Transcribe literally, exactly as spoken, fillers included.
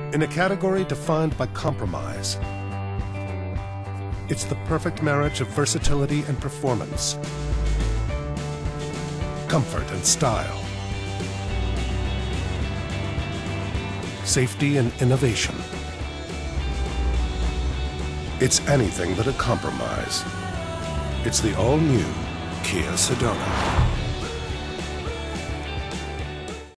In a category defined by compromise, it's the perfect marriage of versatility and performance, comfort and style, safety and innovation. It's anything but a compromise. It's the all-new Kia Sedona.